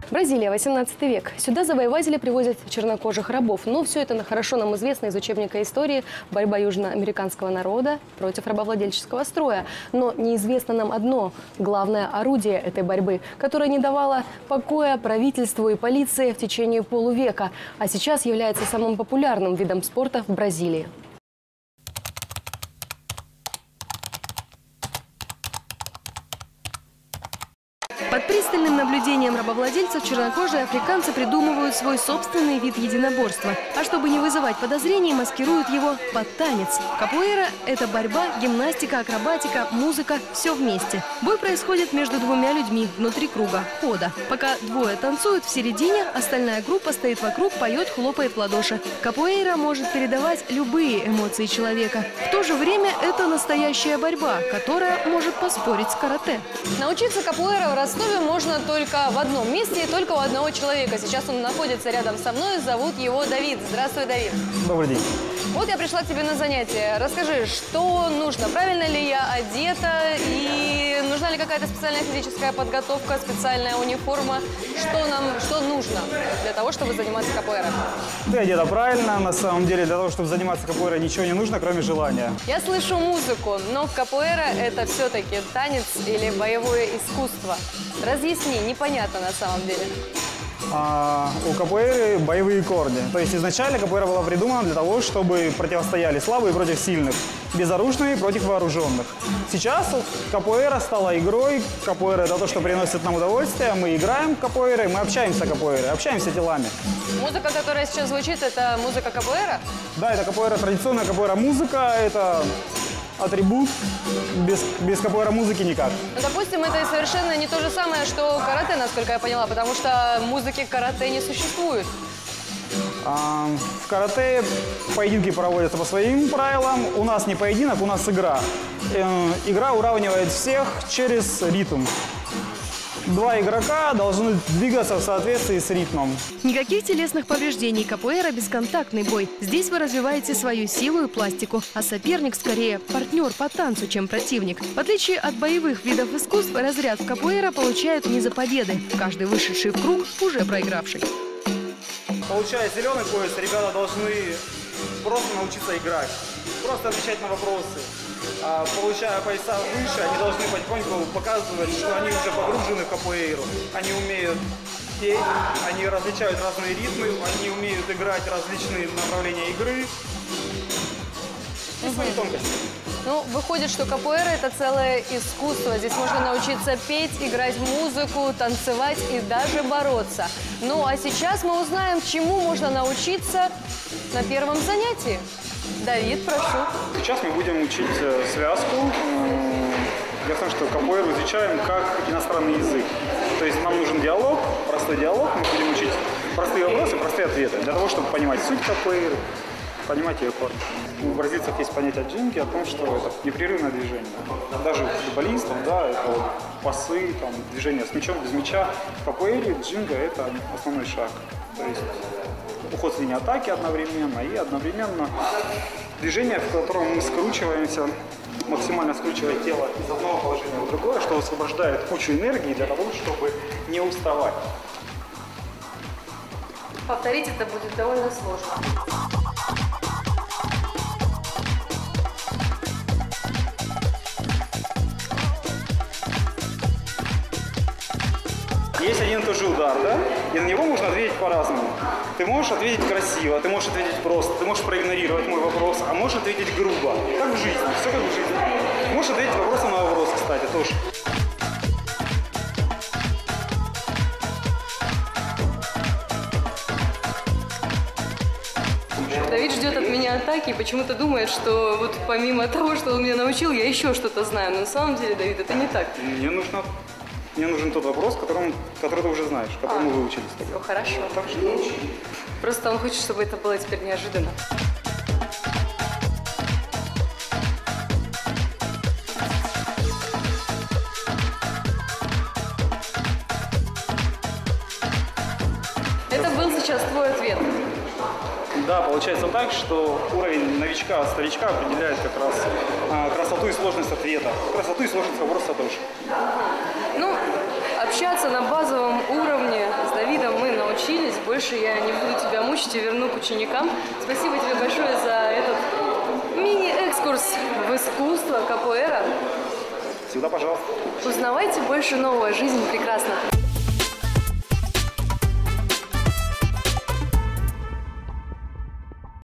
Бразилия, 18 век. Сюда завоеватели привозят чернокожих рабов. Но все это хорошо нам известно из учебника истории «Борьба южноамериканского народа против рабовладельческого строя». Но неизвестно нам одно – главное орудие этой борьбы, которое не давало покоя правительству и полиции в течение полувека, а сейчас является самым популярным видом спорта в Бразилии. Под пристальным наблюдением рабовладельцев чернокожие африканцы придумывают свой собственный вид единоборства. А чтобы не вызывать подозрений, маскируют его под танец. Капуэра – это борьба, гимнастика, акробатика, музыка – все вместе. Бой происходит между двумя людьми внутри круга – хода. Пока двое танцуют в середине, остальная группа стоит вокруг, поет, хлопает в ладоши. Капуэйра может передавать любые эмоции человека. В то же время это настоящая борьба, которая может поспорить с карате. Научиться капуэра в Ростове можно только в одном месте и только у одного человека. Сейчас он находится рядом со мной, зовут его Давид. Здравствуй, Давид. Добрый день. Вот я пришла к тебе на занятие. Расскажи, что нужно, правильно ли я одета и нужна ли какая-то специальная физическая подготовка, специальная униформа? Что нужно для того, чтобы заниматься капуэра? Ты одета правильно. На самом деле, для того, чтобы заниматься капуэра, ничего не нужно, кроме желания. Я слышу музыку, но капуэра – это все-таки танец или боевое искусство. Разъясни, непонятно на самом деле. У капуэры боевые корни. То есть изначально капуэра была придумана для того, чтобы противостояли слабые против сильных, безоружные против вооруженных. Сейчас капуэра стала игрой. Капуэра – это то, что приносит нам удовольствие. Мы играем капуэрой, мы общаемся капуэрой, общаемся телами. Музыка, которая сейчас звучит, это музыка капуэра? Да, это капуэра, традиционная капуэра-музыка. Это атрибут. Без капуэра-музыки никак. Ну, допустим, это совершенно не то же самое, что карате, насколько я поняла, потому что музыки карате не существует. В карате поединки проводятся по своим правилам. У нас не поединок, у нас игра. Игра уравнивает всех через ритм. Два игрока должны двигаться в соответствии с ритмом. Никаких телесных повреждений. Капуэра – бесконтактный бой. Здесь вы развиваете свою силу и пластику, а соперник скорее партнер по танцу, чем противник. В отличие от боевых видов искусств, разряд в капуэра получают не за победы. Каждый вышедший в круг уже проигравший. Получая зеленый пояс, ребята должны просто научиться играть, просто отвечать на вопросы. Получая пояса выше, они должны потихоньку показывать, что они уже погружены в капуэйру. Они умеют петь, они различают разные ритмы, они умеют играть различные направления игры и свои тонкости. Ну, выходит, что капуэра – это целое искусство. Здесь можно научиться петь, играть музыку, танцевать и даже бороться. Ну, а сейчас мы узнаем, чему можно научиться на первом занятии. Давид, прошу. Сейчас мы будем учить связку. Дело в том, что капуэру изучаем как иностранный язык. То есть нам нужен диалог, простой диалог. Мы будем учить простые вопросы, простые ответы. Для того, чтобы понимать суть капуэры, понимать ее корни. У бразильцев есть понятие джинги о том, что это непрерывное движение. Даже у футболистов, да, это вот пасы, там, движение с мячом, без мяча. В капуэре джинга – это основной шаг. То есть уход с линии атаки одновременно и одновременно движение, в котором мы скручиваемся, максимально скручивая тело из одного положения в другое, что освобождает кучу энергии для того, чтобы не уставать. Повторить это будет довольно сложно. Есть один и тот же удар, да? И на него можно ответить по-разному. Ты можешь ответить красиво, ты можешь ответить просто, ты можешь проигнорировать мой вопрос, а можешь ответить грубо. Как в жизни, все как в жизни. Можешь ответить вопросом на вопрос, кстати, тоже. Давид ждет от меня атаки и почему-то думает, что вот помимо того, что он меня научил, я еще что-то знаю. Но на самом деле, Давид, это не так. Мне нужен тот вопрос, который ты уже знаешь, который мы выучили с тобой. Все хорошо. Так что научи. Просто он хочет, чтобы это было теперь неожиданно. Это был сейчас твой ответ. Да, получается так, что уровень новичка от старичка определяет как раз красоту и сложность ответа. Красоту и сложность вопроса тоже. Ну, общаться на базовом уровне с Давидом больше я не буду тебя мучить и верну к ученикам. Спасибо тебе большое за этот мини-экскурс в искусство капоэра. Всегда пожалуйста. Узнавайте больше нового. Жизнь прекрасна.